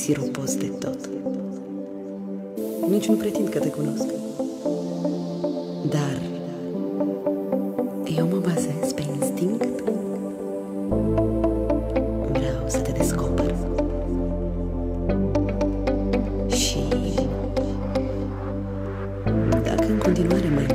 siropos de tot. Nici nu pretind că te cunosc. Dar eu mă bazez pe instinct. Vreau să te descoper. Și dacă în continuare mai